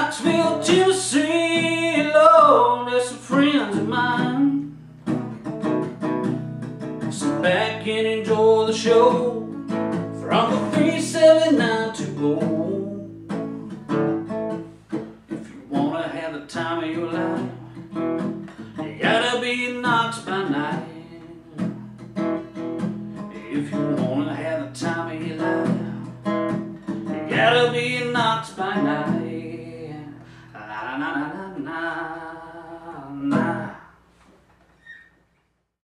Knoxville, Tennessee, Lord, there's some friends of mine. Sit back and enjoy the show from the 379 to go. If you wanna have the time of your life, you gotta be in Knox by night. If you wanna have the time of your life, you gotta be in Knox by night.